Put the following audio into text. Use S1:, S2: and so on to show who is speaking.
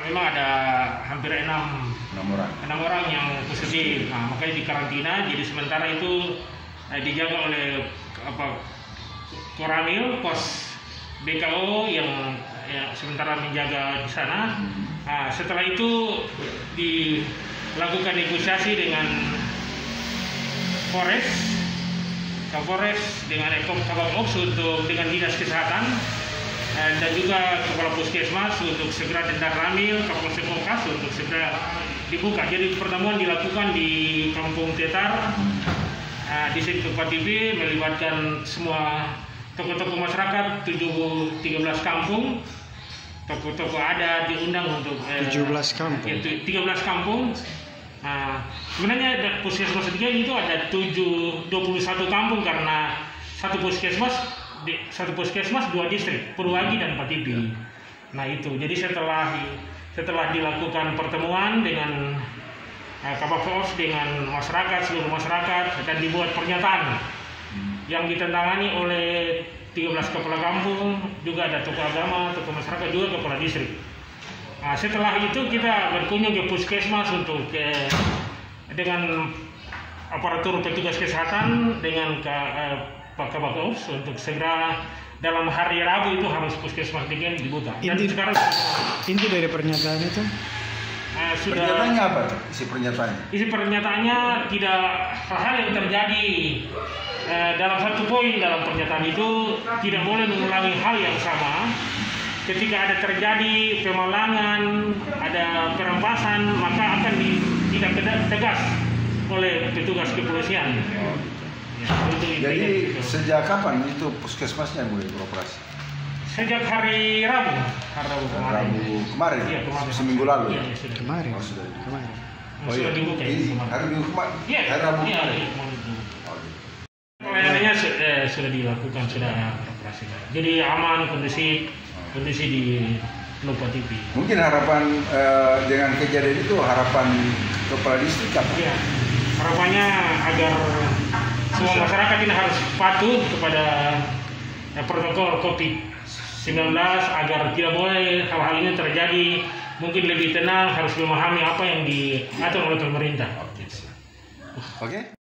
S1: memang ada hampir enam orang yang positif. Nah, makanya dikarantina. Jadi sementara itu dijaga oleh Koramil, pos BKO yang sementara menjaga di sana. Nah, setelah itu dilakukan negosiasi dengan Kapolres dengan Kabak Ops dengan dinas kesehatan dan juga kepala puskesmas untuk segera Dendar Ramil, Kapolsek Okas untuk segera dibuka. Jadi pertemuan dilakukan di Kampung Tetar, di sini Tempat TV melibatkan semua tokoh-tokoh masyarakat, 13 kampung, tokoh-tokoh adat diundang untuk
S2: 17 kampung.
S1: 13 kampung. Nah, sebenarnya puskesmas 3 itu ada 21 kampung karena satu puskesmas 2 distrik, Purwagi dan Patipi. Nah itu, jadi setelah dilakukan pertemuan dengan Kabak Ops dengan masyarakat, seluruh masyarakat, dan dibuat pernyataan yang ditandatangani oleh 13 kepala kampung, juga ada tokoh agama, tokoh masyarakat, juga kepala distrik. Nah, setelah itu kita berkunjung ke puskesmas untuk dengan aparatur petugas kesehatan dengan Pak Kabak Ops untuk segera dalam hari Rabu itu harus puskesmas 3 dibuka. Dan sekarang
S2: inti dari pernyataan itu
S3: pernyataannya apa? Isi
S1: pernyataannya tidak hal-hal yang terjadi dalam satu poin dalam pernyataan itu tidak boleh mengulangi hal yang sama. Ketika ada terjadi pemalangan, ada perampasan, maka akan ditindak tegas oleh petugas kepolisian.
S3: Jadi sejak kapan itu puskesmasnya mulai beroperasi?
S1: Sejak hari Rabu
S3: kemarin.
S1: Iya, kemarin.
S3: Seminggu lalu.
S1: Iya, sudah.
S2: kemarin.
S1: Sudah dibuka
S3: hari Minggu kemarin.
S1: Iya,
S3: hari Rabu kemarin.
S1: Pelayanannya sudah dilakukan, sudah operasi. Jadi aman kondisi di Tempat TV.
S3: Mungkin harapan dengan kejadian itu harapan kepala distrik apa?
S1: Iya. Harapannya agar semua masyarakat ini harus patuh kepada protokol COVID-19 agar tidak boleh hal-hal ini terjadi. Mungkin lebih tenang, harus memahami apa yang diatur oleh pemerintah.
S3: Oke.